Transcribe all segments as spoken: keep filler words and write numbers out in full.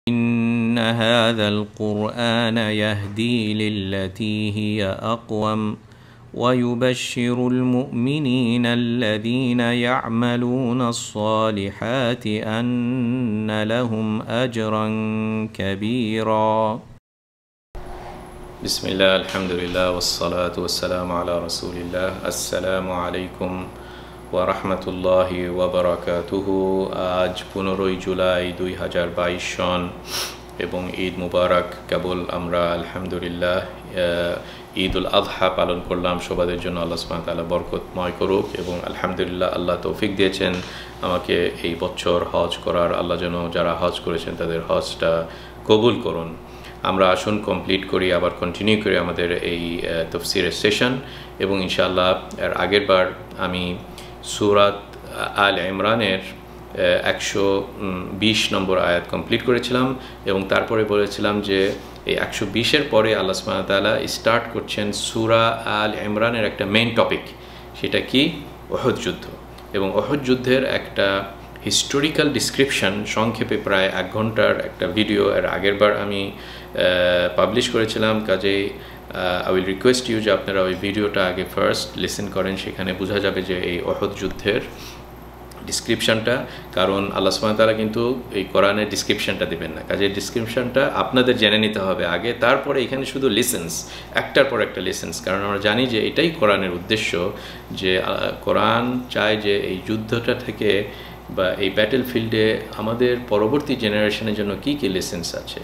إن هذا القرآن يهدي للتي هي أقوم ويبشر المؤمنين الذين يعملون الصالحات أن لهم أجرا كبيرا. بسم الله الحمد لله والصلاة والسلام على رسول الله. السلام عليكم ওয়ারাহমাতুল্লাহি ওয়াবারাকাতুহু। আজ পনেরোই জুলাই দুই হাজার বাইশ সন এবং ঈদ মুবারক। কেবল আমরা আলহামদুলিল্লাহ ঈদ উল আযহা পালন করলাম। সবাদের জন্য আল্লাহ সুবহানাহু ওয়া তাআলা বরকতময় করুক এবং আলহামদুলিল্লাহ আল্লাহ তৌফিক দিয়েছেন আমাকে এই বছর হজ করার। আল্লাহ যেন যারা হজ করেছেন তাদের হজটা কবুল করুন। আমরা আসুন কমপ্লিট করি, আবার কন্টিনিউ করি আমাদের এই তাফসীরের সেশন। এবং ইনশাআল্লাহ এর আগের বার আমি সূরাত আল ইমরানের একশো বিশ নম্বর আয়াত কমপ্লিট করেছিলাম এবং তারপরে বলেছিলাম যে এই একশো বিশের পরে আল্লাহ সুবহানাহু ওয়া তাআলা স্টার্ট করছেন সূরা আল ইমরানের একটা মেইন টপিক, সেটা কি উহুদ যুদ্ধ। এবং উহুদ যুদ্ধের একটা হিস্টোরিক্যাল ডিসক্রিপশন সংক্ষেপে প্রায় এক ঘন্টার একটা ভিডিও এর আগের বার আমি পাবলিশ করেছিলাম। কাজেই আই উইল রিকোয়েস্ট ইউ যে আপনারা ওই ভিডিওটা আগে ফার্স্ট লিসেন করেন, সেখানে বোঝা যাবে যে এই উহুদ যুদ্ধের ডিসক্রিপশনটা। কারণ আল্লাহ সুবহানাহু ওয়া তাআলা কিন্তু এই কোরআনের ডিসক্রিপশনটা দেবেন না, কাজে ডিসক্রিপশনটা আপনাদের জেনে নিতে হবে আগে, তারপরে এখানে শুধু লিসেন্স, একটার পর একটা লিসেন্স। কারণ আমরা জানি যে এটাই কোরআনের উদ্দেশ্য, যে কোরআন চায় যে এই যুদ্ধটা থেকে বা এই ব্যাটেল ফিল্ডে আমাদের পরবর্তী জেনারেশনের জন্য কী কী লেসেন্স আছে।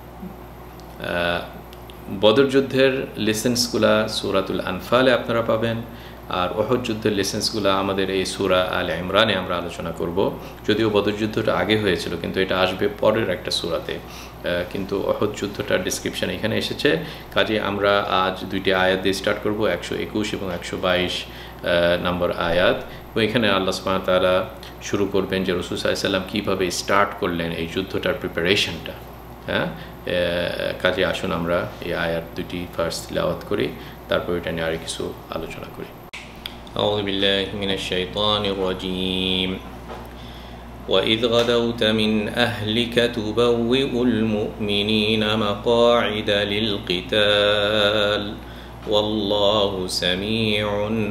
বদর যুদ্ধের লেসেন্সগুলা সূরাতুল আনফালে আপনারা পাবেন, আর উহুদ যুদ্ধের লেসেন্সগুলো আমাদের এই সূরা আল ইমরানে আমরা আলোচনা করব। যদিও বদর যুদ্ধটা আগে হয়েছিল, কিন্তু এটা আসবে পরের একটা সূরাতে, কিন্তু উহুদ যুদ্ধটার ডিসক্রিপশন এখানে এসেছে। কাজে আমরা আজ দুইটি আয়াত দিয়ে স্টার্ট করব, একশো একুশ এবং একশো বাইশ নম্বর আয়াত। এবং এখানে আল্লাহ সুবহানাহু ওয়া তাআলা শুরু করবেন যে রাসূল সাল্লাল্লাহু আলাইহি ওয়াসাল্লাম কীভাবে স্টার্ট করলেন এই যুদ্ধটার প্রিপারেশনটা। হ্যাঁ, কাজে আসুন আমরা এই আয়াত দুটি ফার্স্ট তিলাওয়াত করি, তারপর এটা নিয়ে আর কিছু আলোচনা করি। আউযু বিল্লাহি মিনাশ শাইতানির রাজীম। وَإِذْ غَدَوْتَ مِنْ أَهْلِكَ تُبَوِّئُ الْمُؤْمِنِينَ مَقَاعِدَ لِلْقِتَالِ وَاللَّهُ سَمِيعٌ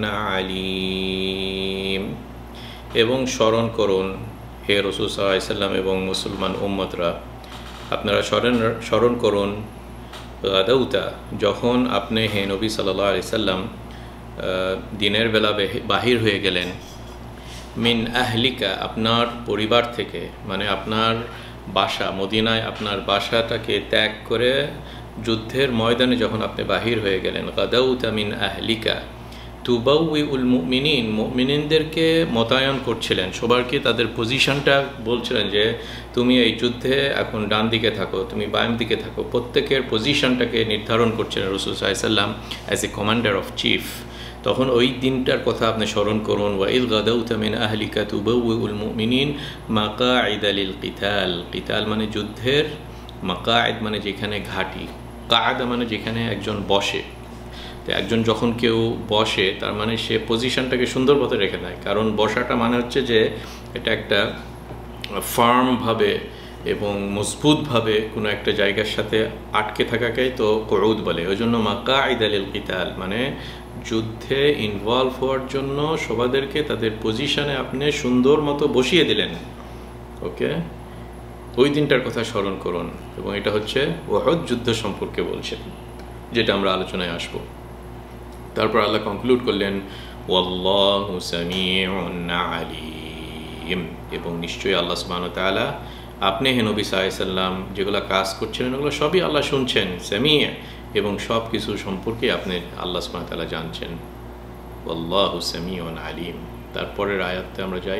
عَلِيمٌ। এবং স্মরণ করুন হে রাসূল সাল্লাল্লাহু আলাইহি ওয়াসাল্লাম এবং মুসলমান উম্মতরা, আপনারা স্মরণ স্মরণ করুন গাদাউতা, যখন আপনি হে নবী সাল্লাল্লাহু আলাইহি সাল্লাম দিনের বেলা বাহির হয়ে গেলেন, মিন আহলিকা, আপনার পরিবার থেকে, মানে আপনার বাসা মদিনায় আপনার বাসাটাকে ত্যাগ করে যুদ্ধের ময়দানে যখন আপনি বাহির হয়ে গেলেন। গাদাউতা মিন আহলিকা তুবাউউল মুমিনিন, মুমিনিনদেরকে মোতায়েন করছিলেন, সবারকে তাদের পজিশনটা বলছিলেন যে তুমি এই যুদ্ধে এখন ডান দিকে থাকো, তুমি বাম দিকে থাকো, প্রত্যেকের পজিশনটাকে নির্ধারণ করছিলেন রাসূল সাল্লাল্লাহু আলাইহি ওয়াসাল্লাম as a commander of chief. তখন ওই দিনটার কথা আপনি স্মরণ করুন। ওয়াইদ গাদাউতা মিন আহলিকা তুবাউউল মুমিনিন মাকাঈদা লিল কিতাল। কিতাল মানে যুদ্ধের, মাকাঈদ মানে যেখানে ঘাঁটি, কাআদা মানে যেখানে একজন বসে। তো একজন যখন কেউ বসে তার মানে সে পজিশনটাকে সুন্দর মতো রেখে দেয়, কারণ বসাটা মানে হচ্ছে যে এটা একটা ফার্মভাবে এবং মজবুতভাবে কোনো একটা জায়গার সাথে আটকে থাকাকেই তো কুউদ বলে। ওই জন্য মাকাঈদা লিল কিতাল মানে যুদ্ধে ইনভলভ হওয়ার জন্য সবাদেরকে তাদের পজিশনে আপনি সুন্দর মতো বসিয়ে দিলেন। ওকে, ওই দিনটার কথা স্মরণ করুন। এবং এটা হচ্ছে উহুদ যুদ্ধ সম্পর্কে বলছেন, যেটা আমরা আলোচনায় আসবো। তারপর আল্লাহ কনক্লুড করলেন ওয়াল্লাহু সামিউন আলিম, এবং নিশ্চয়ই আল্লাহ সুবহানাহু ওয়া তাআলা আপনি হে নবী সাল্লাল্লাহু আলাইহি ওয়াসাল্লাম যেগুলো কাজ করছিলেন ওগুলো সবই আল্লাহ শুনছেন, সামিউ, এবং সব কিছু সম্পর্কে আপনি আল্লাহ সুবহানাহু ওয়া তাআলা জানছেন। ওয়াল্লাহু সামিউন আলিম। তারপরের আয়াতে আমরা যাই।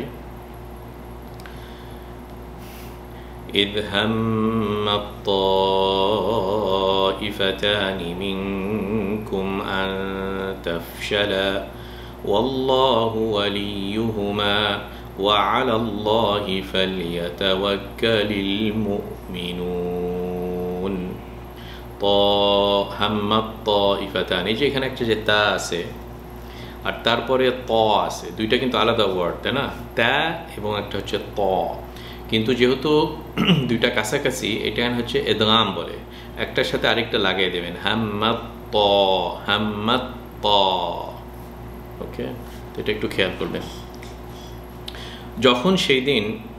إذ هم الطائفتان منكم أن تفشلا والله وليهما وعلى الله فليتوكل المؤمنون। هم الطائفتان, এই যে এখানে একটা যে তা আছে আর তারপরে ত আছে, দুইটা কিন্তু আলাদা ওয়ার্ড, তাই না? তা এবং একটা হচ্ছে ত। কিন্তু যেহেতু দুইটা কাছাকাছি, এটা হচ্ছে ইদগাম বলে, একটার সাথে আরেকটা লাগিয়ে দেবেন, হাম্মাত ত হাম্মাত ত। ওকে, তো এটা একটু খেয়াল করবেন। যখন সেই দিন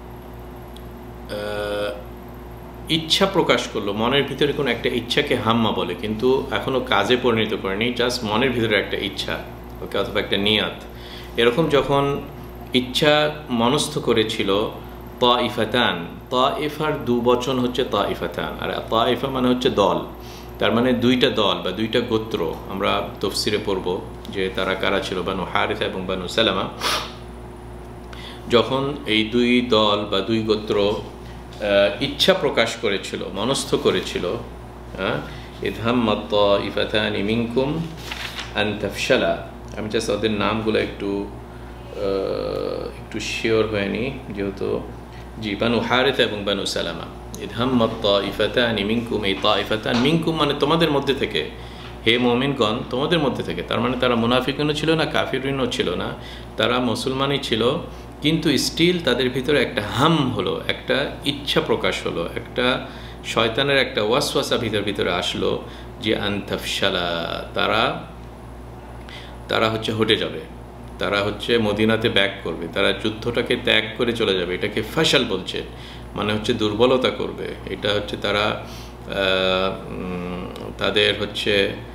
ইচ্ছা প্রকাশ করলো, মনের ভিতরে কোনো একটা ইচ্ছাকে হাম্মা বলে, কিন্তু এখনো কাজে পরিণত করেনি, জাস্ট মনের ভিতরে একটা ইচ্ছা, ওকে, অথবা একটা নিয়াত, এরকম যখন ইচ্ছা মনস্থ করেছিল, তাইফাতান, তাইফার দু বচন হচ্ছে তাইফাতান, আর তাইফা মানে হচ্ছে দল, তার মানে দুইটা দল বা দুইটা গোত্র। আমরা তফসিরে পড়ব যে তারা কারা ছিল, বানু হারিসা এবং বানু সালামা। যখন এই দুই দল বা দুই গোত্র ইচ্ছা প্রকাশ করেছিল, মনস্থ করেছিল, ইদহাম্মাত তাইফাতানি মিনকুম আন তাফশালা, আমি জাস্ট ওদের নামগুলো একটু একটু শিওর হয়নি যেহেতু, জি, বানু হারিসা এবং বানু সালামা। ইদহাম্মাত তাইফাতানি মিনকুম, এই তাইফাতান মিনকুম মানে তোমাদের মধ্যে থেকে, হে মুমিনগণ তোমাদের মধ্যে থেকে, তার মানে তারা মুনাফিকও ছিল না, কাফিরও ছিল না, তারা মুসলমানই ছিল, কিন্তু স্টিল তাদের ভিতরে একটা হাম হলো, একটা ইচ্ছা প্রকাশ হলো, একটা শয়তানের একটা ওয়াসওয়াসা ভিতর ভিতরে আসলো যে আনতাফশালা, তারা তারা হচ্ছে হটে যাবে, তারা হচ্ছে মদিনাতে ব্যাক করবে, তারা যুদ্ধটাকে ত্যাগ করে চলে যাবে। এটাকে ফাশাল বলছে, মানে হচ্ছে দুর্বলতা করবে, এটা হচ্ছে তারা তাদের হচ্ছে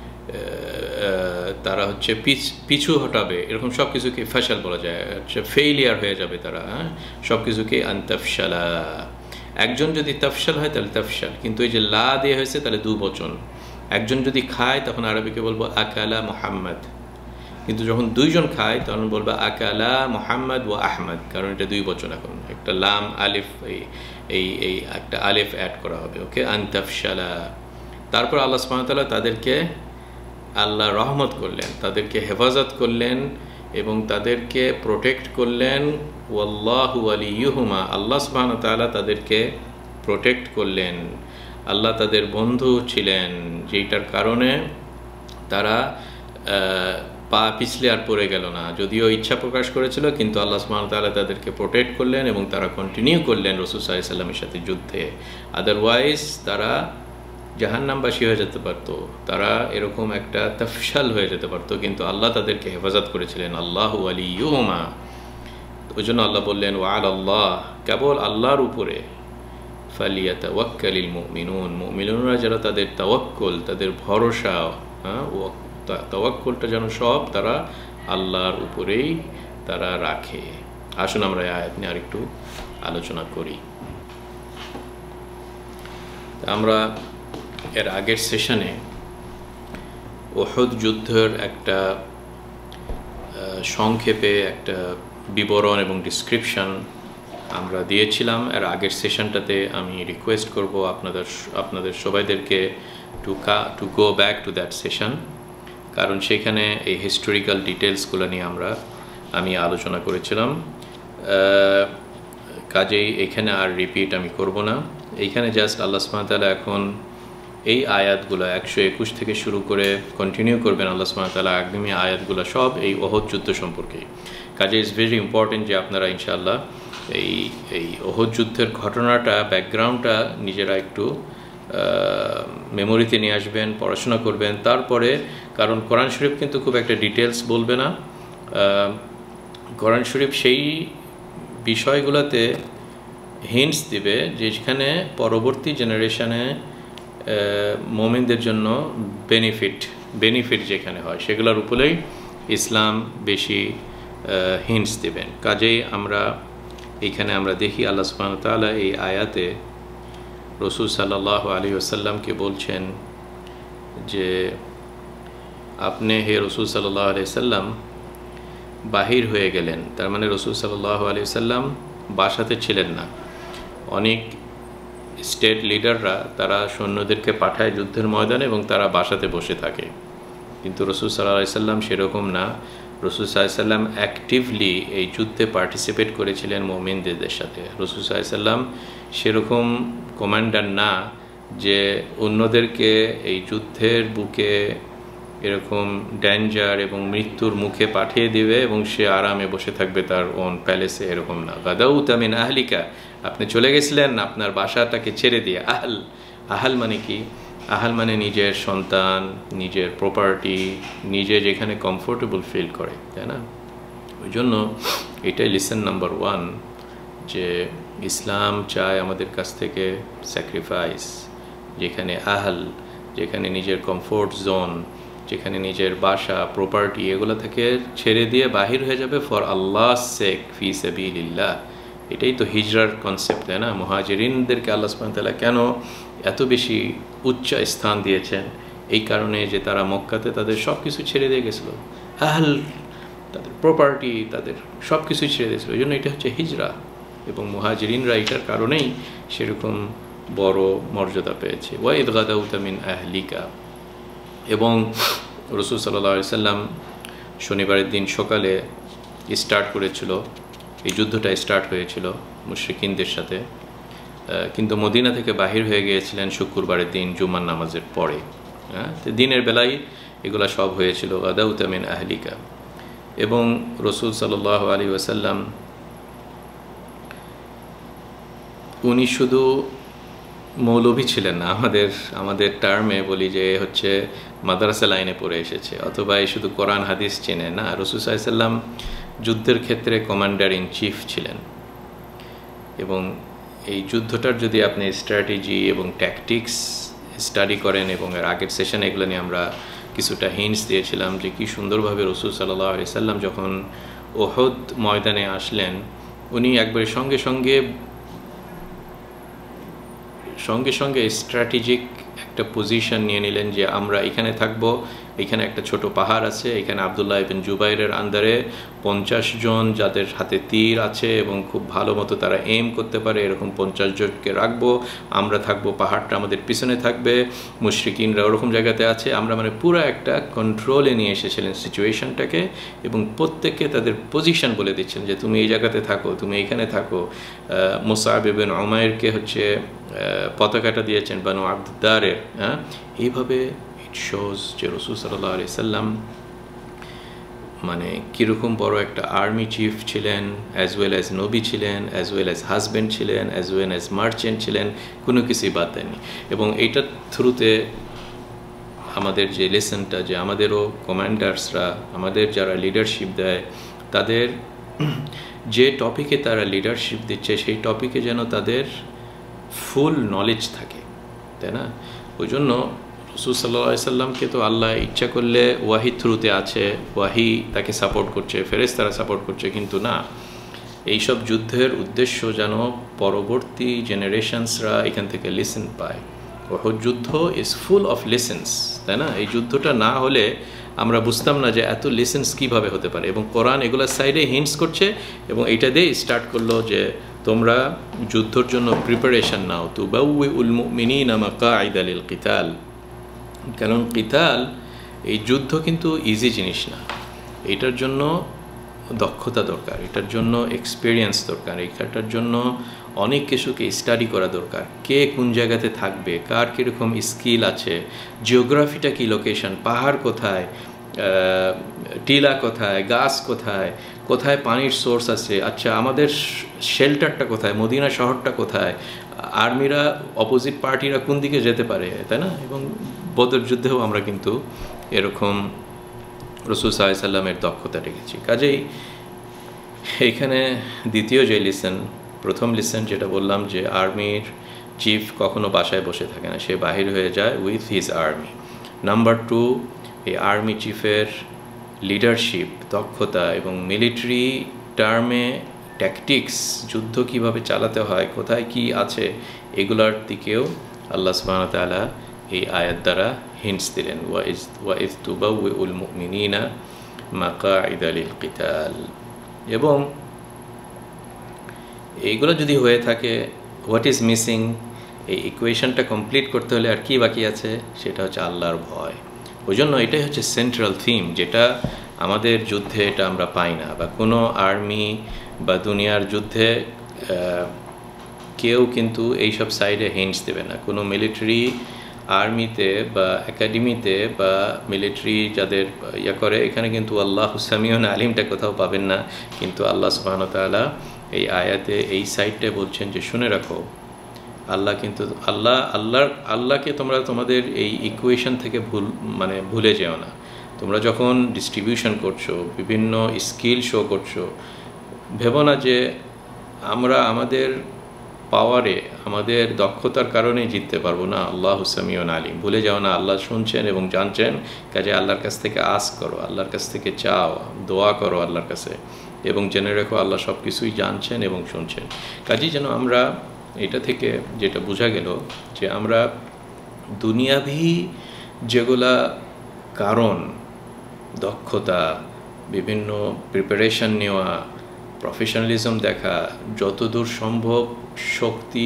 তারা হচ্ছে পিছু হটাবে, এরকম সব কিছুকে ফাশাল বলা যায়, হচ্ছে ফেইলিয়ার হয়ে যাবে তারা, হ্যাঁ, সব কিছুকে আনতাফশালা। একজন যদি তাফশাল হয় তাহলে তাফশাল, কিন্তু এই যে লা দিয়ে হয়েছে তাহলে দু বচন। একজন যদি খায় তখন আরবিকে বলবো আকালা মুহাম্মদ, কিন্তু যখন দুইজন খায় তখন বলবো আকালা মুহাম্মদ ও আহমদ, কারণ এটা দুই বচন, এখন একটা লাম আলিফ, এই এই এই একটা আলিফ অ্যাড করা হবে, ওকে, আনতাফশালা। তারপর আল্লাহ সুবহানাহু ওয়া তাআলা তাদেরকে আল্লাহ রহমত করলেন, তাদেরকে হেফাজত করলেন এবং তাদেরকে প্রোটেক্ট করলেন। ওয়াল্লাহু ওয়ালিয়ুহুমা, আল্লাহ সুবহানাহু ওয়া তাআলা তাদেরকে প্রোটেক্ট করলেন, আল্লাহ তাদের বন্ধু ছিলেন, যেটার কারণে তারা পা পিছলে আর পড়ে গেল না। যদিও ইচ্ছা প্রকাশ করেছিল, কিন্তু আল্লাহ সুবহানাহু ওয়া তাআলা তাদেরকে প্রোটেক্ট করলেন এবং তারা কন্টিনিউ করলেন রাসূল সাল্লাল্লাহু আলাইহি ওয়াসাল্লামের সাথে যুদ্ধে। আদারওয়াইজ তারা জাহান্নামবাসী হয়ে যেতে পারত, তারা এরকম একটা তাফশাল হয়ে যেতে পারত, কিন্তু আল্লাহ তাদেরকে হেফাজত করেছিলেন। আল্লাহু ওয়ালিয়ুহুমা, ওই জন্য আল্লাহ বললেন ওয়া আলাল্লাহ, কেবল আল্লাহর উপরে, ফালিয়াতাওয়াক্কালিল মুমিনুন, মুমিনুনরা যারা তাদের তাওয়াক্কুল, তাদের ভরসা, হ্যাঁ, তাওয়াক্কুলটা যেন সব তারা আল্লাহর উপরেই তারা রাখে। আসুন আমরা এই আয়াত নিয়ে আরেকটু আলোচনা করি। আমরা এর আগের সেশনে উহুদ যুদ্ধের একটা সংক্ষেপে একটা বিবরণ এবং ডিসক্রিপশন আমরা দিয়েছিলাম। এর আগের সেশনটাতে আমি রিকোয়েস্ট করব আপনাদের আপনাদের সবাইদেরকে টু কা to go back to that session, কারণ সেখানে এই হিস্টোরিক্যাল ডিটেলসগুলো নিয়ে আমরা আমি আলোচনা করেছিলাম। কাজেই এখানে আর রিপিট আমি করব না। এইখানে জাস্ট আল্লাহ সুবহানাহু ওয়া তাআলা এখন এই আয়াতগুলো একশো একুশ থেকে শুরু করে কন্টিনিউ করবেন আল্লাহ সুবহানাহু ওয়া তাআলা আগামী আয়াতগুলো সব এই উহুদ যুদ্ধ সম্পর্কে। কাজে ইটস ভেরি ইম্পর্টেন্ট যে আপনারা ইনশাআল্লাহ এই এই উহুদ যুদ্ধের ঘটনাটা, ব্যাকগ্রাউন্ডটা নিজেরা একটু মেমোরিতে নিয়ে আসবেন, পড়াশোনা করবেন। তারপরে, কারণ কোরআন শরীফ কিন্তু খুব একটা ডিটেলস বলবে না, কোরআন শরীফ সেই বিষয়গুলোতে হিন্টস দিবে যেখানে পরবর্তী জেনারেশনে মোমিনদের জন্য বেনিফিট বেনিফিট যেখানে হয় সেগুলোর উপরেই ইসলাম বেশি হিন্টস দেবেন। কাজেই আমরা এইখানে আমরা দেখি আল্লাহ সুবহানাহু ওয়া তাআলা এই আয়াতে রাসূল সাল্লাল্লাহু আলাইহি ওয়াসাল্লামকে বলছেন যে আপনি হে রাসূল সাল্লাল্লাহু আলাইহি ওয়াসাল্লাম বাহির হয়ে গেলেন। তার মানে রাসূল সাল্লাল্লাহু আলাইহি ওয়াসাল্লাম বাসাতে ছিলেন না। অনেক স্টেট লিডাররা তারা সৈন্যদেরকে পাঠায় যুদ্ধের ময়দানে এবং তারা বাসাতে বসে থাকে, কিন্তু রাসূল সাল্লাল্লাহু আলাইহি ওয়াসাল্লাম সেরকম না। রাসূল সাল্লাল্লাহু আলাইহি ওয়াসাল্লাম অ্যাক্টিভলি এই যুদ্ধে পার্টিসিপেট করেছিলেন মুমিনদের সাথে। রাসূল সাল্লাল্লাহু আলাইহি ওয়াসাল্লাম সেরকম কমান্ডার না যে অন্যদেরকে এই যুদ্ধের বুকে এরকম ডেঞ্জার এবং মৃত্যুর মুখে পাঠিয়ে দিবে এবং সে আরামে বসে থাকবে তার ওন প্যালেসে, এরকম না। গাদাউতা মিন আহলিকা, আপনি চলে গেছিলেন আপনার বাসাটাকে ছেড়ে দিয়ে। আহল, আহল মানে কি? আহল মানে নিজের সন্তান, নিজের প্রপার্টি, নিজে যেখানে কমফোর্টেবল ফিল করে, তাই না? ওই জন্য এটাই লিসন নাম্বার ওয়ান, যে ইসলাম চায় আমাদের কাছ থেকে স্যাক্রিফাইস। যেখানে আহল, যেখানে নিজের কমফোর্ট জোন, যেখানে নিজের বাসা, প্রপার্টি, এগুলো থেকে ছেড়ে দিয়ে বাহির হয়ে যাবে ফর আল্লাহ সেক, ফি সাবিলিল্লাহ। এটাই তো হিজরার কনসেপ্ট, তাই না? মুহাজিরিনদেরকে আল্লাহ সুবহানাহু ওয়া তাআলা কেন এত বেশি উচ্চ স্থান দিয়েছেন? এই কারণে যে তারা মক্কাতে তাদের সব কিছু ছেড়ে দিয়ে গেছিল, আহল, তাদের প্রপার্টি, তাদের সব কিছুই ছেড়ে দিয়েছিল। এই জন্য এটা হচ্ছে হিজরা, এবং মুহাজিরিনরা এটার কারণেই সেরকম বড় মর্যাদা পেয়েছে। ওয়াইদ গাদাউতা মিন আহলিকা। এবং রাসূল সাল্লাল্লাহু আলাইহি সাল্লাম শনিবারের দিন সকালে স্টার্ট করেছিল, এই যুদ্ধটা স্টার্ট হয়েছিল মুশরিকিনদের সাথে, কিন্তু মদিনা থেকে বাহির হয়ে গিয়েছিলেন শুক্রবারের দিন জুমার নামাজের পরে। হ্যাঁ, দিনের বেলায় এগুলা সব হয়েছিল। গাদাউতা মিন আহলিকা। এবং রাসূল সাল্লাল্লাহু আলাইহি ওয়াসাল্লাম উনি শুধু মৌলভী ছিলেন না, আমাদের আমাদের টার্মে বলি যে হচ্ছে মাদ্রাসা লাইনে পড়ে এসেছে, অথবা এই শুধু কোরআন হাদিস চেনে না। রাসূল সাল্লাল্লাহু আলাইহি ওয়াসাল্লাম যুদ্ধের ক্ষেত্রে কমান্ডার ইন চিফ ছিলেন, এবং এই যুদ্ধটার যদি আপনি স্ট্র্যাটেজি এবং ট্যাকটিক্স স্টাডি করেন, এবং এর আগের সেশনে এগুলো নিয়ে আমরা কিছুটা হিন্টস দিয়েছিলাম যে কি সুন্দরভাবে রাসূল সাল্লাল্লাহু আলাইহি সাল্লাম যখন উহুদ ময়দানে আসলেন, উনি একবারে সঙ্গে সঙ্গে সঙ্গে সঙ্গে স্ট্র্যাটেজিক একটা পজিশন নিয়ে নিলেন যে আমরা এখানে থাকবো, এখানে একটা ছোট পাহাড় আছে, এখানে আব্দুল্লাহ ইবনে জুবাইরের আন্ডারে পঞ্চাশ জন যাদের হাতে তীর আছে এবং খুব ভালো মতো তারা এম করতে পারে, এরকম পঞ্চাশ জনকে রাখবো, আমরা থাকবো, পাহাড়টা আমাদের পিছনে থাকবে, মুশরিকিনরা ওরকম জায়গাতে আছে। আমরা মানে পুরো একটা কন্ট্রোলে নিয়ে এসেছিলেন সিচুয়েশনটাকে, এবং প্রত্যেককে তাদের পজিশন বলে দিচ্ছেন যে তুমি এই জায়গাতে থাকো, তুমি এইখানে থাকো। মুসআব ইবনে উমাইরকে হচ্ছে পতাকাটা দিয়েছেন বানু আবদারের। হ্যাঁ, এইভাবে ইট শোজ যে রাসূল সাল্লাল্লাহু আলাইহি সাল্লাম মানে কীরকম বড় একটা আর্মি চিফ ছিলেন, অ্যাজ ওয়েল অ্যাজ নবী ছিলেন, অ্যাজ ওয়েল অ্যাজ হাজব্যান্ড ছিলেন, অ্যাজ ওয়েল অ্যাজ মার্চেন্ট ছিলেন, কোনো কিছুই বাদ দেননি। এবং এইটার থ্রুতে আমাদের যে লেসনটা, যে আমাদেরও কমান্ডার্সরা, আমাদের যারা লিডারশিপ দেয়, তাদের যে টপিকে তারা লিডারশিপ দিচ্ছে সেই টপিকে যেন তাদের ফুল নলেজ থাকে, তাই না? ওই জন্য রাসূল সাল্লাল্লাহু আলাইহি সাল্লামকে তো আল্লাহ ইচ্ছা করলে ওয়াহি থ্রুতে আছে, ওয়াহি তাকে সাপোর্ট করছে, ফেরেশতারা সাপোর্ট করছে, কিন্তু না, এইসব যুদ্ধের উদ্দেশ্য যেন পরবর্তী জেনারেশনসরা এখান থেকে লিসেন পায়। উহুদ যুদ্ধ ইজ ফুল অফ লিসেন্স, তাই না? এই যুদ্ধটা না হলে আমরা বুঝতাম না যে এত লিসেন্স কীভাবে হতে পারে। এবং কোরআন এগুলোর সাইডে হিন্টস করছে, এবং এইটা দিয়ে স্টার্ট করলো যে তোমরা যুদ্ধর জন্য প্রিপারেশন নাও। তুবাউউল মুমিনিনা মাকাইদা লিল কিতাল। কারণ কিতাল, এই যুদ্ধ কিন্তু ইজি জিনিস না, এটার জন্য দক্ষতা দরকার, এটার জন্য এক্সপিরিয়েন্স দরকার, এটার জন্য অনেক কিছুকে স্টাডি করা দরকার। কে কোন জায়গাতে থাকবে, কার কীরকম স্কিল আছে, জিওগ্রাফিটা কী, লোকেশন, পাহাড় কোথায়, টিলা কোথায়, গাছ কোথায়, কোথায় পানির সোর্স আছে, আচ্ছা আমাদের শেল্টারটা কোথায়, মদিনা শহরটা কোথায়, আর্মিরা অপোজিট পার্টিরা কোন দিকে যেতে পারে, তাই না? এবং বদর যুদ্ধেও আমরা কিন্তু এরকম রাসূল সাল্লাল্লাহু আলাইহি সাল্লামের দক্ষতা দেখেছি। কাজেই এইখানে দ্বিতীয় যে লিসন, প্রথম লিসন যেটা বললাম যে আর্মির চিফ কখনো বাসায় বসে থাকে না, সে বাহির হয়ে যায় with his army. Number two, এই আর্মি চিফের লিডারশিপ, দক্ষতা এবং মিলিটারি টার্মে ট্যাকটিক্স, যুদ্ধ কিভাবে চালাতে হয়, কোথায় কি আছে, এগুলার দিকেও আল্লাহ সুবহানাহু ওয়া তাআলা এই আয়াত দ্বারা হিন্টস দিলেন। ওয়াইজ ওয়াইজ তুবাউউল মুমিনিনা মাকাইদা লিল কিতাল। এবং এইগুলো যদি হয়ে থাকে, হোয়াট ইজ মিসিং, এই ইকুয়েশনটা কমপ্লিট করতে হলে আর কি বাকি আছে, সেটা হচ্ছে আল্লাহর ভয়। ওই জন্য এটাই হচ্ছে সেন্ট্রাল থিম, যেটা আমাদের যুদ্ধে এটা আমরা পাই না, বা কোনো আর্মি বা দুনিয়ার যুদ্ধে কেউ কিন্তু এইসব সাইডে হিন্টস দেবে না। কোনো মিলিটারি আর্মিতে বা একাডেমিতে বা মিলিটারি যাদের ইয়া করে, এখানে কিন্তু আল্লাহ সামিউন আলিমটা কোথাও পাবেন না। কিন্তু আল্লাহ সুবহানাহু ওয়া তাআলা এই আয়াতে এই সাইডটায় বলছেন যে শুনে রাখো, আল্লাহ কিন্তু আল্লাহ আল্লাহ আল্লাহকে তোমরা তোমাদের এই ইকুয়েশন থেকে ভুল মানে ভুলে যেও না। তোমরা যখন ডিস্ট্রিবিউশন করছো, বিভিন্ন স্কিল শো করছো, ভেবো না যে আমরা আমাদের পাওয়ারে আমাদের দক্ষতার কারণেই জিততে পারবো না। আল্লাহ সামিউন আলিম, ভুলে যাও না আল্লাহ শুনছেন এবং জানছেন। কাজে আল্লাহর কাছ থেকে আস করো, আল্লাহর কাছ থেকে চাও, দোয়া করো আল্লাহর কাছে, এবং জেনে রেখো আল্লাহ সব কিছুই জানছেন এবং শুনছেন। কাজেই যেন আমরা এটা থেকে যেটা বোঝা গেল যে আমরা দুনিয়াভি যেগুলা কারণ, দক্ষতা, বিভিন্ন প্রিপারেশন নেওয়া, প্রফেশনালিজম দেখা, যতদূর সম্ভব শক্তি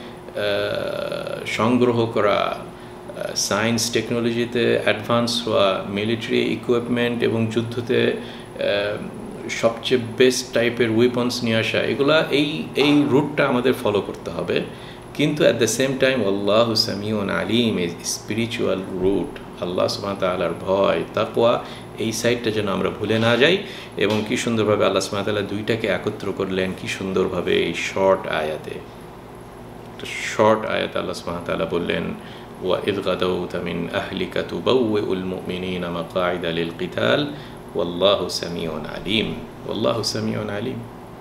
সংগ্রহ করা, সায়েন্স টেকনোলজিতে অ্যাডভান্স হওয়া, মিলিটারি ইকুইপমেন্ট এবং যুদ্ধতে সবচেয়ে বেস্ট টাইপের ওয়েপন্স নিয়ে আসা, এগুলা এই এই রুটটা আমাদের ফলো করতে হবে। কিন্তু অ্যাট দ্য সেম টাইম আল্লাহু সামিউন আলিম, এই স্পিরিচুয়াল রুট, আল্লাহ সুবহানাহু ওয়া তাআলার ভয়, তাকওয়া, এই সাইডটা যেন আমরা ভুলে না যাই। এবং কি সুন্দরভাবে আল্লাহ সুবহানাহু ওয়া তাআলা দুইটাকে একত্র করলেন, কি সুন্দরভাবে এই শর্ট আয়াতে, একটা শর্ট আয়াতে আল্লাহ সুবহানাহু ওয়া তাআলা বললেন ওয়া ইয গাদাউতা মিন আহলিকা তুবাউউল মুমিনিনা মাকআইদা লিল কিতাল ওয়াল্লাহু সামিউন আলিম, ওয়াল্লাহু সামিউন আলিম।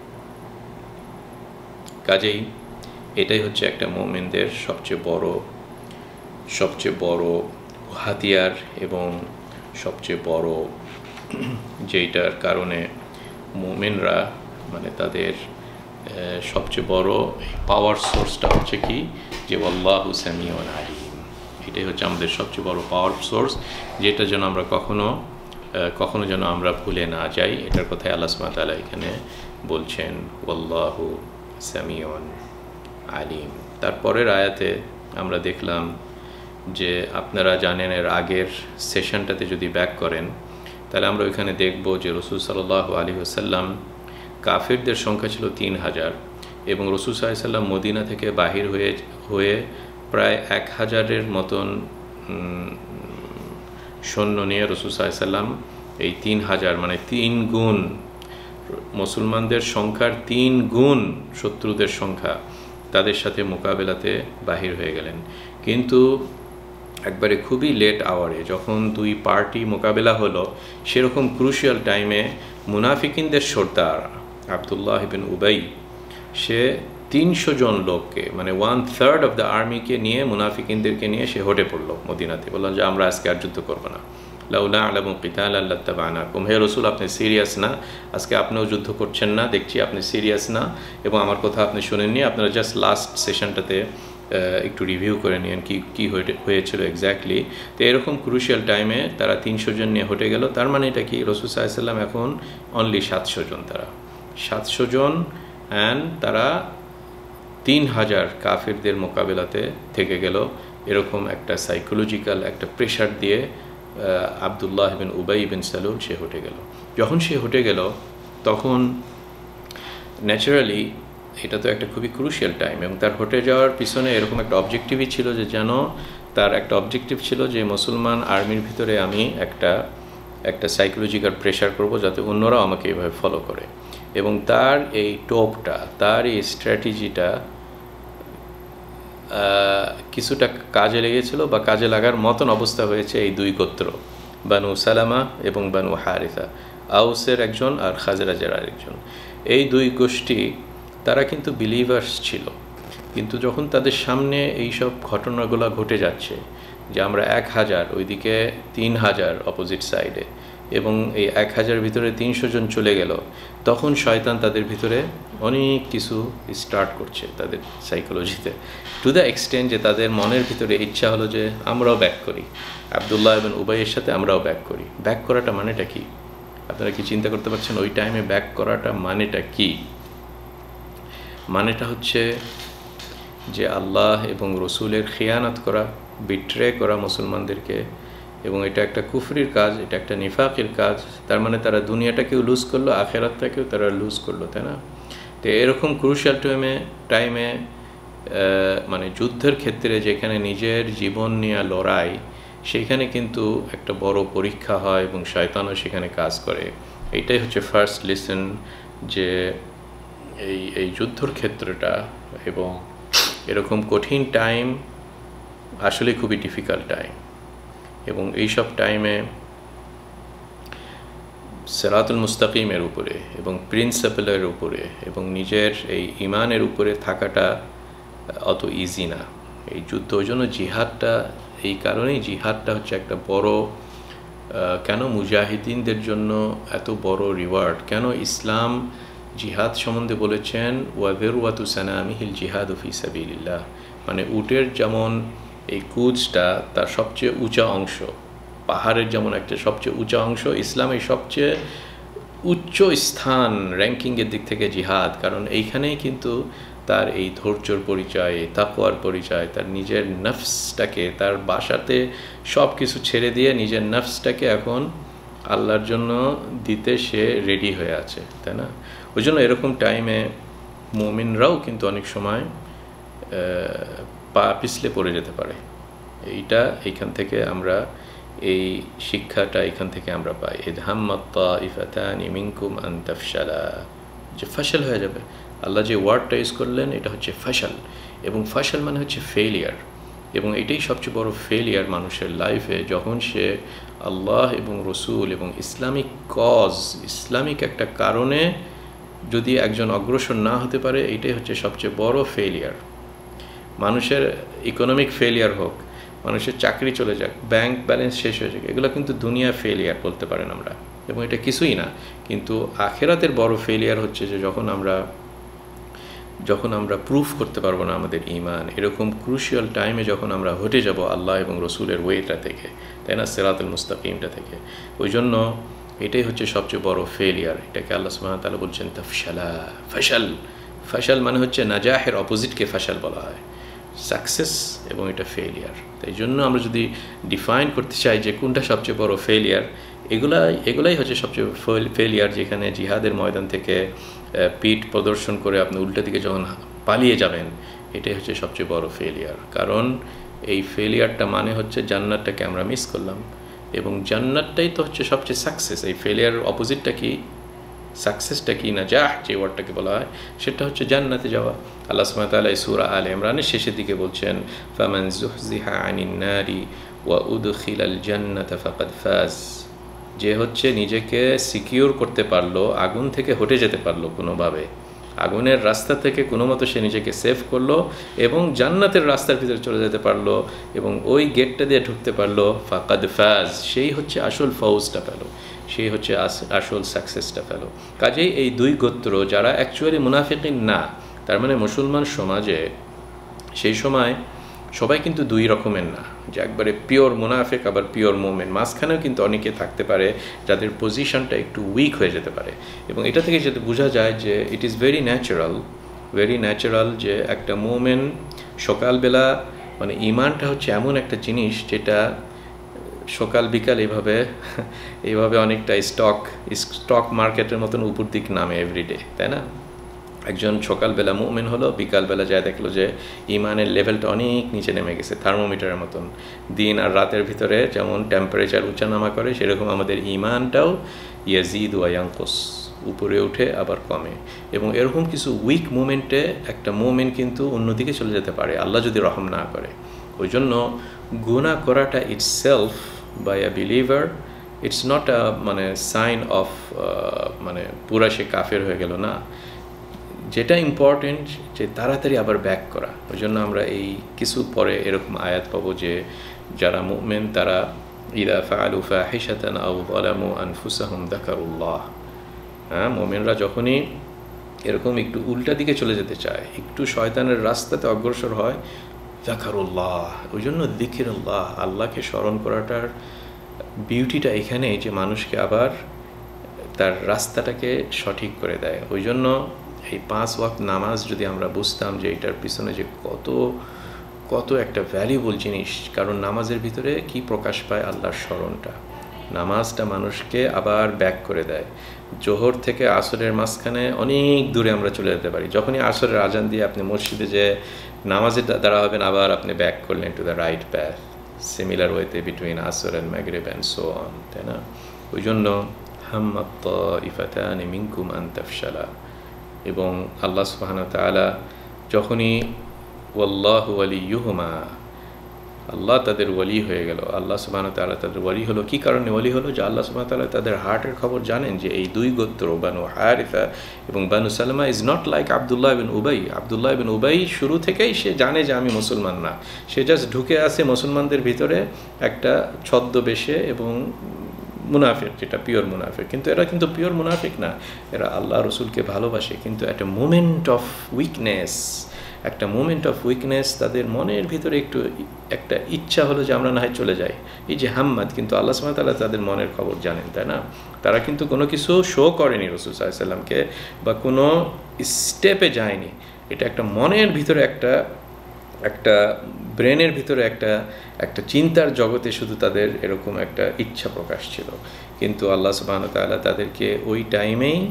কাজেই এটাই হচ্ছে একটা মুমিনদের সবচেয়ে বড় সবচেয়ে বড় হাতিয়ার এবং সবচেয়ে বড় যেইটার কারণে মুমিনরা মানে তাদের সবচেয়ে বড় পাওয়ার সোর্সটা হচ্ছে কি, যে আল্লাহু সামিউন আলিম। এটাই হচ্ছে আমাদের সবচেয়ে বড় পাওয়ার সোর্স, যেটা যেন আমরা কখনো কখনো যেন আমরা ভুলে না যাই। এটার কথাই আল্লাহ সুবহানাহু ওয়া তাআলা এখানে বলছেন আল্লাহু সামিউন আলিম। তারপরের আয়াতে আমরা দেখলাম যে আপনারা জানেন এর আগের সেশনটাতে যদি ব্যাক করেন তাহলে আমরা ওইখানে দেখব যে রাসূল সাল্লাল্লাহু আলাইহি ওয়াসাল্লাম কাফিরদের সংখ্যা ছিল তিন হাজার, এবং রাসূল সাল্লাল্লাহু আলাইহি ওয়াসাল্লাম মদিনা থেকে বাহির হয়ে হয়ে প্রায় এক হাজারের মতন সৈন্য নিয়ে রাসূল সাল্লাল্লাহু আলাইহি ওয়াসাল্লাম এই তিন হাজার মানে তিন গুণ মুসলমানদের সংখ্যার তিন গুণ শত্রুদের সংখ্যা, তাদের সাথে মোকাবেলাতে বাহির হয়ে গেলেন। কিন্তু একবারে খুবই লেট আওয়ারে যখন দুই পার্টি মোকাবেলা হলো, সেরকম ক্রুশিয়াল টাইমে মুনাফিকিনদের সর্দার আব্দুল্লাহ ইবনে উবাই, সে তিনশো জন লোককে মানে ওয়ান থার্ড অফ দ্য আর্মিকে নিয়ে, মুনাফিকিনদেরকে নিয়ে সে হটে পড়লো মদিনাতে। বললাম যে আমরা আজকে আর যুদ্ধ করবো না, লাউলা আলামু কিতালান লাত্তাবা'নাকুম, হে রাসূল আপনি সিরিয়াস না, আজকে আপনিও যুদ্ধ করছেন না, দেখছি আপনি সিরিয়াস না এবং আমার কথা আপনি শুনেননি। আপনারা জাস্ট লাস্ট সেশনটাতে একটু রিভিউ করে নিন কি কী হয়েছিল এক্স্যাক্টলি। তো এরকম ক্রুশিয়াল টাইমে তারা তিনশো জন নিয়ে হটে গেল। তার মানে এটা কি, রাসূল সাল্লাল্লাহু আলাইহি ওয়াসাল্লাম এখন অনলি সাতশো জন, তারা সাতশো জন অ্যান্ড তারা তিন হাজার কাফিরদের মোকাবেলাতে থেকে গেল। এরকম একটা সাইকোলজিক্যাল একটা প্রেশার দিয়ে আব্দুল্লাহ ইবনে উবাই ইবনে সালুল সে হটে গেল। যখন সে হটে গেল তখন ন্যাচারালি এটা তো একটা খুবই ক্রুশিয়াল টাইম, এবং তার হটে যাওয়ার পিছনে এরকম একটা অবজেক্টিভই ছিল যে যেন তার একটা অবজেক্টিভ ছিল যে মুসলমান আর্মির ভিতরে আমি একটা একটা সাইকোলজিক্যাল প্রেশার করব যাতে অন্যরাও আমাকে এইভাবে ফলো করে। এবং তার এই টোপটা, তার এই স্ট্র্যাটেজিটা কিছুটা কাজে লেগেছিল বা কাজে লাগার মতন অবস্থা হয়েছে এই দুই গোত্র, বানু সালামা এবং বানু হারিসা, আউসের একজন আর খাজরাজের আরেকজন। এই দুই গোষ্ঠী তারা কিন্তু বিলিভার্স ছিল, কিন্তু যখন তাদের সামনে এই সব ঘটনাগুলো ঘটে যাচ্ছে যে আমরা এক হাজার ওইদিকে তিন হাজার অপোজিট সাইডে এবং এই এক হাজার ভিতরে তিনশো জন চলে গেল, তখন শয়তান তাদের ভিতরে অনেক কিছু স্টার্ট করছে তাদের সাইকোলজিতে, টু দ্য এক্সটেন্ট যে তাদের মনের ভিতরে ইচ্ছা হলো যে আমরাও ব্যাক করি, আব্দুল্লাহ ইবনে উবাইয়ের সাথে আমরাও ব্যাক করি। ব্যাক করাটা মানেটা কি? আপনারা কি চিন্তা করতে পারছেন ওই টাইমে ব্যাক করাটা মানেটা কি? মানেটা হচ্ছে যে আল্লাহ এবং রসুলের খিয়ানত করা, বিট্রে করা মুসলমানদেরকে, এবং এটা একটা কুফরির কাজ, এটা একটা নিফাকের কাজ। তার মানে তারা দুনিয়াটাকেও লুজ করলো, আখেরাতটাকেও তারা লুজ করলো, তাই না? তো এরকম ক্রুশিয়াল টাইমে টাইমে মানে যুদ্ধের ক্ষেত্রে যেখানে নিজের জীবন নিয়ে লড়াই, সেখানে কিন্তু একটা বড় পরীক্ষা হয় এবং শয়তানও সেখানে কাজ করে। এইটাই হচ্ছে ফার্স্ট লেসন, যে এই এই যুদ্ধর ক্ষেত্রটা এবং এরকম কঠিন টাইম আসলে খুবই ডিফিকাল্ট টাইম, এবং এইসব টাইমে সিরাতুল মুস্তাকিমের উপরে এবং প্রিন্সিপালের উপরে এবং নিজের এই ইমানের উপরে থাকাটা অত ইজি না। এই যুদ্ধ, ওই জন্য জিহাদটা, এই কারণেই জিহাদটা হচ্ছে একটা বড়, কেন মুজাহিদিনদের জন্য এত বড় রিওয়ার্ড, কেন ইসলাম জিহাদ সম্বন্ধে বলেছেন ওয়াযিরওয়াতু সানামিহিল জিহাদু ফি সাবিলিল্লাহ, মানে উটের যেমন এই কুচটা তার সবচেয়ে উঁচা অংশ, পাহাড়ের যেমন একটা সবচেয়ে উঁচা অংশ, ইসলামের সবচেয়ে উচ্চ স্থান র্যাঙ্কিংয়ের দিক থেকে জিহাদ, কারণ এইখানেই কিন্তু তার এই ধৈর্যর পরিচয়, তাকওয়ার পরিচয়, তার নিজের নফসটাকে, তার বাসাতে সব কিছু ছেড়ে দিয়ে নিজের নফসটাকে এখন আল্লাহর জন্য দিতে সে রেডি হয়ে আছে, তাই না? ওই জন্য এরকম টাইমে মুমিনরাও কিন্তু অনেক সময় পা পিছলে পড়ে যেতে পারে। এইটা এইখান থেকে আমরা এই শিক্ষাটা এখান থেকে আমরা পাই, ইদ হাম্মাত তাইফাতানি মিনকুম আন তাফশালা, যে ফাশল হয়ে যাবে। আল্লাহ যে ওয়ার্ডটা ইউজ করলেন এটা হচ্ছে ফাশল, এবং ফাশল মানে হচ্ছে ফেলিয়ার, এবং এটাই সবচেয়ে বড় ফেলিয়ার মানুষের লাইফে, যখন সে আল্লাহ এবং রসুল এবং ইসলামিক কজ, ইসলামিক একটা কারণে যদি একজন অগ্রসর না হতে পারে, এটাই হচ্ছে সবচেয়ে বড় ফেলিয়ার। মানুষের ইকোনমিক ফেলিয়ার হোক, মানুষের চাকরি চলে যাক, ব্যাংক ব্যালেন্স শেষ হয়ে যাক, এগুলো কিন্তু দুনিয়া ফেলিয়ার বলতে পারেন আমরা, এবং এটা কিছুই না। কিন্তু আখেরাতের বড় ফেলিয়ার হচ্ছে যে যখন আমরা যখন আমরা প্রুফ করতে পারবো না আমাদের ঈমান, এরকম ক্রুশিয়াল টাইমে যখন আমরা হটে যাব আল্লাহ এবং রসুলের ওয়েটা থেকে, তাই না, সিরাতুল মুস্তাকিমটা থেকে। ওই জন্য এটাই হচ্ছে সবচেয়ে বড় ফেলিয়ার। এটাকে আল্লাহ সুবহানাহু ওয়া তাআলা বলছেন তাফশালা, ফাশল। ফাশল মানে হচ্ছে নাজাহের অপোজিটকে ফাশল বলা হয়, সাকসেস, এবং এটা ফেলিয়ার। তাই জন্য আমরা যদি ডিফাইন করতে চাই যে কোনটা সবচেয়ে বড় ফেলিয়ার, এগুলাই এগুলাই হচ্ছে সবচেয়ে ফেলিয়ার, যেখানে জিহাদের ময়দান থেকে পিঠ প্রদর্শন করে আপনি উল্টা দিকে যখন পালিয়ে যাবেন, এটাই হচ্ছে সবচেয়ে বড় ফেলিয়ার। কারণ এই ফেলিয়ারটা মানে হচ্ছে জান্নাতটাকে আমরা মিস করলাম, এবং জান্নাতটাই তো হচ্ছে সবচেয়ে সাকসেস। এই ফেলিয়ারের অপোজিটটা কি, সাকসেসটা কি, নাজাহ যে ওয়ার্ডটাকে বলা হয়, সেটা হচ্ছে জান্নাতে যাওয়া। আল্লাহ সুবহানাহু ওয়া তাআলা সূরা আলে ইমরানের শেষের দিকে বলছেন ফামান যুহজিহা আনিন নারি ওয়া উদখিলাল জান্নাতা ফাকাদ ফাজ, যে হচ্ছে নিজেকে সিকিউর করতে পারলো, আগুন থেকে হটে যেতে পারলো কোনোভাবে, আগুনের রাস্তা থেকে কোনো মতো সে নিজেকে সেভ করলো এবং জান্নাতের রাস্তার ভিতরে চলে যেতে পারলো এবং ওই গেটটা দিয়ে ঢুকতে পারলো, ফাকাদ ফাজ, সেই হচ্ছে আসল ফৌজটা পেল, সেই হচ্ছে আসল সাকসেসটা পেল। কাজেই এই দুই গোত্র যারা অ্যাকচুয়ালি মুনাফিকিন না, তার মানে মুসলমান সমাজে সেই সময় সবাই কিন্তু দুই রকমের না, যে একবারে পিওর মুনাফিক আবার পিওর মোমেন, মাঝখানেও কিন্তু অনেকে থাকতে পারে যাদের পজিশনটা একটু উইক হয়ে যেতে পারে। এবং এটা থেকে যেটা বোঝা যায় যে it is very natural, very natural যে একটা মোমেন সকালবেলা, মানে ইমানটা হচ্ছে এমন একটা জিনিস যেটা সকাল বিকাল এইভাবে এইভাবে অনেকটা স্টক স্টক মার্কেটের মতন উপর দিক নামে এভরিডে, তাই না? একজন সকালবেলা মুমিন হলো, বিকালবেলা যায় দেখলো যে ইমানের লেভেলটা অনেক নিচে নেমে গেছে, থার্মোমিটারের মতন। দিন আর রাতের ভিতরে যেমন টেম্পারেচার উঠানামা করে, সেরকম আমাদের ইমানটাও ইয়াজিদ ওয়া ইয়ানকুস, উপরে উঠে আবার কমে। এবং এরকম কিছু উইক মুমেন্টে একটা মুমিন কিন্তু অন্যদিকে চলে যেতে পারে আল্লাহ যদি রহম না করে। ওই জন্য গুনাহ করাটা itself by a believer, it's not a মানে সাইন অফ মানে পুরা সে কাফের হয়ে গেল না। যেটা ইম্পর্টেন্ট যে তাড়াতাড়ি আবার ব্যাক করা। ওই জন্য আমরা এই কিছু পরে এরকম আয়াত পাবো যে যারা মুমিন তারা ইদা ফাআলু ফাহিশাতান আও যালামু আনফুসাহুম যাকারুল্লাহ, হ্যাঁ, মুমিনরা যখনই এরকম একটু উল্টা দিকে চলে যেতে চায়, একটু শয়তানের রাস্তাতে অগ্রসর হয়, যাকারুল্লাহ। ওই জন্য যিকিরুল্লাহ, আল্লাহকে স্মরণ করাটার বিউটিটা এখানে যে মানুষকে আবার তার রাস্তাটাকে সঠিক করে দেয়। ওই জন্য এই পাঁচ ওয়াক্ত নামাজ যদি আমরা বুঝতাম যে এটার পিছনে যে কত কত একটা ভ্যালুয়েবল জিনিস, কারণ নামাজের ভিতরে কি প্রকাশ পায়, আল্লাহর স্মরণটা। নামাজটা মানুষকে আবার ব্যাক করে দেয়। জোহর থেকে আসরের মাঝখানে অনেক দূরে আমরা চলে যেতে পারি। যখনই আসরের আজান দিয়ে আপনি মসজিদে যে নামাজের দ্বারা হবেন আবার আপনি ব্যাক করলেন to the right path, similar ওয়েতে বিটুইন আসর অ্যান্ড মাগরিব অ্যান্ড সো অন, তাই না? ওই জন্য হাম্মাত তাইফাতানি মিনকুম আন তাফশালা, এবং আল্লাহ সুবহানাহু ওয়া তাআলা যখনই ওয়াল্লাহু ওয়ালিয়ুহুমা, আল্লাহ তাদের ওয়ালি হয়ে গেল, আল্লাহ সুবহানাহু ওয়া তাআলা তাদের ওয়ালি হলো। কী কারণে ওয়ালি হলো? যে আল্লাহ সুবহানাহু ওয়া তাআলা তাদের হার্টের খবর জানেন, যে এই দুই গোত্র বানু হারিসা এবং Banu Salama is not like Abdullah bin Ubai. Abdullah bin Ubai শুরু থেকেই সে জানে যে আমি মুসলমান না, সে জাস্ট ঢুকে আসে মুসলমানদের ভিতরে একটা ছদ্মবেশে এবং মুনাফিক, যেটা পিওর মুনাফিক। কিন্তু এরা কিন্তু পিওর মুনাফিক না, এরা আল্লাহ রসুলকে ভালোবাসে, কিন্তু একটা মোমেন্ট অফ উইকনেস, একটা মোমেন্ট অফ উইকনেস তাদের মনের ভিতরে একটু একটা ইচ্ছা হলো যে আমরা না হয় চলে যাই, এই যে হাম্মাদ। কিন্তু আল্লাহ সুবহানাহু ওয়া তাআলা তাদের মনের খবর জানেন, তাই না? তারা কিন্তু কোনো কিছু শো করেনি রাসূল সাল্লাল্লাহু আলাইহি ওয়াসাল্লামকে, বা কোনো স্টেপে যায়নি। এটা একটা মনের ভিতরে একটা একটা ব্রেনের ভিতরে একটা একটা চিন্তার জগতে শুধু তাদের এরকম একটা ইচ্ছা প্রকাশ ছিল। কিন্তু আল্লাহ সুবহানাহু ওয়া তাআলা তাদেরকে ওই টাইমেই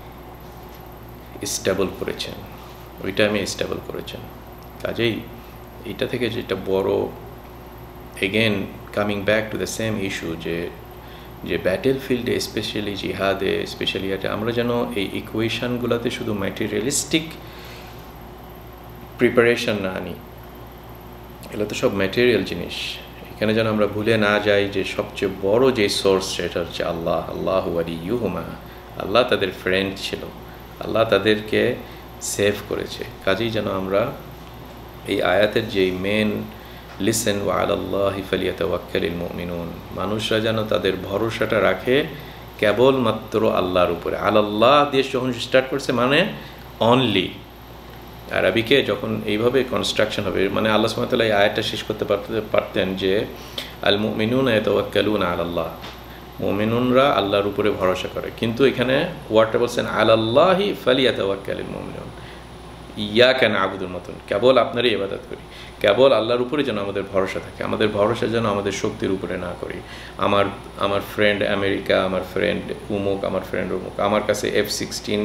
স্টেবল করেছেন, ওই টাইমে স্টেবল করেছেন। কাজেই এটা থেকে যেটা বড়, again coming back to the same issue, যে যে ব্যাটেল ফিল্ডে স্পেশালি জিহাদে স্পেশালি এটা আমরা যেন এই ইকুয়েশনগুলোতে শুধু ম্যাটেরিয়ালিস্টিক প্রিপারেশন না আনি, এগুলো তো সব ম্যাটেরিয়াল জিনিস। এখানে যেন আমরা ভুলে না যাই যে সবচেয়ে বড় যে সোর্স সেটা হচ্ছে আল্লাহ। আল্লাহু ওয়ালিয়ুহুমা, আল্লাহ তাদের ফ্রেন্ড ছিল, আল্লাহ তাদেরকে সেভ করেছে। কাজেই যেন আমরা এই আয়াতের যেই মেন লিসেন ওয়া আলাল্লাহি ফালিয়াতাওয়াক্কালিল মুমিনুন, মানুষরা যেন তাদের ভরসাটা রাখে কেবলমাত্র আল্লাহর উপরে। আলাল্লাহ দিয়ে যখন স্টার্ট করছে মানে অনলি, আরবিকে যখন এইভাবে কনস্ট্রাকশন হবে, মানে আল্লাহ সুবহানাহু ওয়া তাআলা এই আয়াতটা শেষ করতে পারতেন যে আল মুমিনুনা ইয়াতাওয়াক্কালুনা আলাল্লাহ, মুমিনুনরা আল্লাহর উপরে ভরসা করে। কিন্তু এখানে ওয়ার্ডটা বলছেন আলাল্লাহি ফালিয়াতাওয়াক্কালিল মুমিনুন, ইয়াকা না'বুদুর মতন, কেবল আপনারই ইবাদত করি, কেবল আল্লাহর উপরে যেন আমাদের ভরসা থাকে। আমাদের ভরসা যেন আমাদের শক্তির উপরে না করি। আমার আমার ফ্রেন্ড আমেরিকা, আমার ফ্রেন্ড উমুক, আমার ফ্রেন্ড উমুক, আমার কাছে এফ সিক্সটিন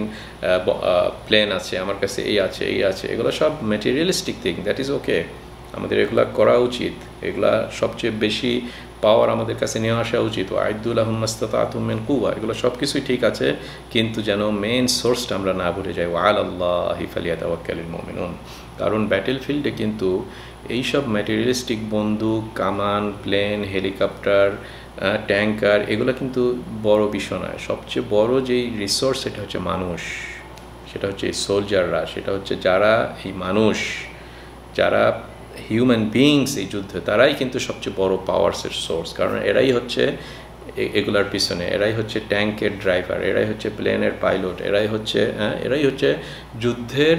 প্লেন আছে, আমার কাছে এই আছে এই আছে, এগুলো সব materialistic thing, that is okay, আমাদের এগুলা করা উচিত। এগুলা সবচেয়ে বেশি পাওয়ার আমাদের কাছে নিয়ে আসা উচিত। ওয়াইদুল আহমাস্তাতুম মিন কুওয়া, এগুলো সব কিছুই ঠিক আছে, কিন্তু যেন মেইন সোর্সটা আমরা না ভুলে যাই, ওয়া আলাল্লাহি ফালিয়াতাওয়াক্কালিল মুমিনুন। কারণ ব্যাটেল ফিল্ডে কিন্তু এইসব ম্যাটেরিয়ালিস্টিক বন্দুক, কামান, প্লেন, হেলিকপ্টার, ট্যাঙ্কার, এগুলো কিন্তু বড় বিষয় নয়। সবচেয়ে বড় যেই রিসোর্স সেটা হচ্ছে মানুষ, সেটা হচ্ছে এই সোলজাররা, সেটা হচ্ছে যারা এই মানুষ, যারা হিউম্যান বিইংস এই যুদ্ধে, তারাই কিন্তু সবচেয়ে বড় পাওয়ার্সের সোর্স। কারণ এরাই হচ্ছে এগুলার পিছনে, এরাই হচ্ছে ট্যাঙ্কের ড্রাইভার, এরাই হচ্ছে প্লেনের পাইলট, এরাই হচ্ছে হ্যাঁ এরাই হচ্ছে যুদ্ধের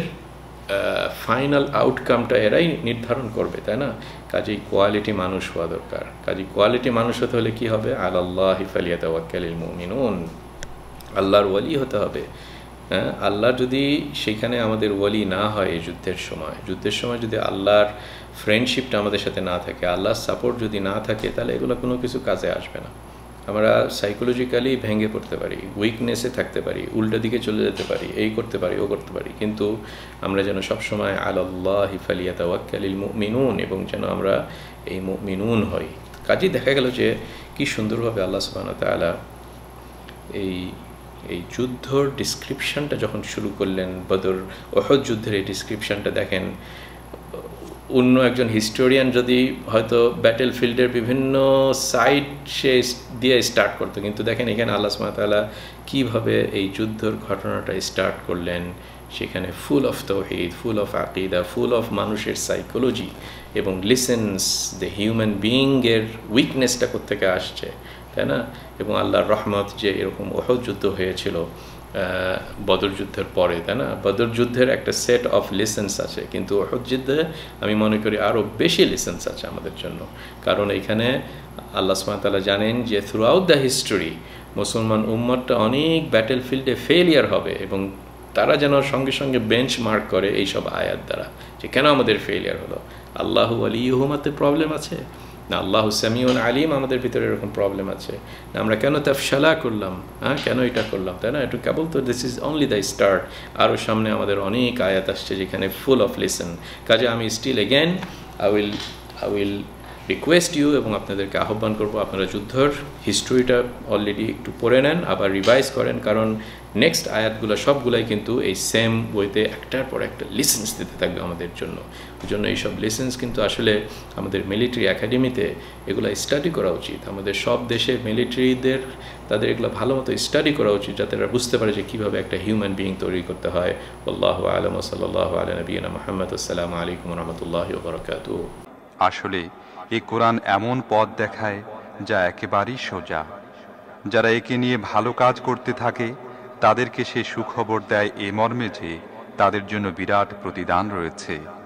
ফাইনাল আউটকামটা এরাই নির্ধারণ করবে, তাই না? কাজেই কোয়ালিটি মানুষ হওয়া দরকার। কাজেই কোয়ালিটি মানুষ হতে হলে কী হবে? আলাল্লাহি ফালিয়াতাওয়াক্কালিল মুমিনুন, আল্লাহর ওয়ালি হতে হবে। হ্যাঁ, আল্লাহ যদি সেখানে আমাদের ওয়ালি না হয়, এই যুদ্ধের সময় যুদ্ধের সময় যদি আল্লাহর ফ্রেন্ডশিপটা আমাদের সাথে না থাকে, আল্লাহর সাপোর্ট যদি না থাকে, তাহলে এগুলো কোনো কিছু কাজে আসবে না। আমরা সাইকোলজিক্যালি ভেঙে পড়তে পারি, উইকনেসে থাকতে পারি, উল্টো দিকে চলে যেতে পারি, এই করতে পারি ও করতে পারি, কিন্তু আমরা যেন সবসময় আলাল্লাহি ফালিয়াতাওয়াক্কালিল মুমিনুন, এবং যেন আমরা এই মুমিনুন হই। কাজেই দেখা গেল যে কি সুন্দরভাবে আল্লাহ সুবহানাহু ওয়া তাআলা এই এই যুদ্ধর ডিসক্রিপশানটা যখন শুরু করলেন, বদর উহুদ যুদ্ধের এই ডিসক্রিপশানটা দেখেন, অন্য একজন হিস্টোরিয়ান যদি হয়তো ব্যাটেল ফিল্ডের বিভিন্ন সাইড সে দিয়ে স্টার্ট করতো, কিন্তু দেখেন এখানে আল্লাহ সুবহানাহু ওয়া তাআলা কীভাবে এই যুদ্ধর ঘটনাটা স্টার্ট করলেন। সেখানে full of Tawhid, full of আকিদা, ফুল অফ মানুষের সাইকোলজি, এবং লিসেন্স দ্য হিউম্যান বিইংয়ের উইকনেসটা কোত্থেকে আসছে, তাই না? এবং আল্লাহর রহমত যে এরকম উহুদ যুদ্ধ হয়েছিল বদর যুদ্ধের পরে, তাই না? বদর যুদ্ধের একটা সেট অফ লেসেন্স আছে, কিন্তু উহুদ যুদ্ধে আমি মনে করি আরও বেশি লেসেন্স আছে আমাদের জন্য। কারণ এখানে আল্লাহ সুবহানাহু ওয়া তাআলা জানেন যে থ্রু আউট দ্য হিস্টোরি মুসলমান উম্মতটা অনেক ব্যাটেল ফিল্ডে ফেলিয়ার হবে, এবং তারা যেন সঙ্গে সঙ্গে বেঞ্চ মার্ক করে এইসব আয়াত দ্বারা যে কেন আমাদের ফেলিয়ার হলো। আল্লাহু ওয়ালিয়ুহুমাতে প্রবলেম আছে, না আল্লাহু সামিউন আলিম আমাদের ভিতরে এরকম প্রবলেম আছে না আমরা কেন তাফশালা করলাম, হ্যাঁ কেন এটা করলাম, তাই না? একটু কেবল তো this is only the start. আরও সামনে আমাদের অনেক আয়াত আসছে যেখানে ফুল অফ লেসন। কাজে আমি still again I will I will request you এবং আপনাদেরকে আহ্বান করবো আপনারা যুদ্ধর হিস্ট্রিটা অলরেডি একটু পড়ে নেন, আবার রিভাইজ করেন, কারণ নেক্সট আয়াতগুলো সবগুলাই কিন্তু এই সেম বইতে একটার পর একটা লেসেন্স দিতে থাকবে আমাদের জন্য। ওই জন্য এইসব লেসেন্স কিন্তু আসলে আমাদের মিলিটারি একাডেমিতে এগুলো স্টাডি করা উচিত। আমাদের সব দেশের মিলিটারিদের তাদের এগুলো ভালো মতো স্টাডি করা উচিত, যাতে তারা বুঝতে পারে যে কীভাবে একটা হিউম্যান বিইং তৈরি করতে হয়। আল্লাহু আ'লাম ওয়া সাল্লাল্লাহু আলা নবিয়িনা মুহাম্মদ। আসসালামু আলাইকুম ওয়া রাহমাতুল্লাহি ওয়া বারাকাতুহু। আসলে এই কোরআন এমন পথ দেখায় যা একেবারেই সোজা। যারা একে নিয়ে ভালো কাজ করতে থাকে তাদেরকে সে সুখবর দেয় এ মর্মে যে তাদের জন্য বিরাট প্রতিদান রয়েছে।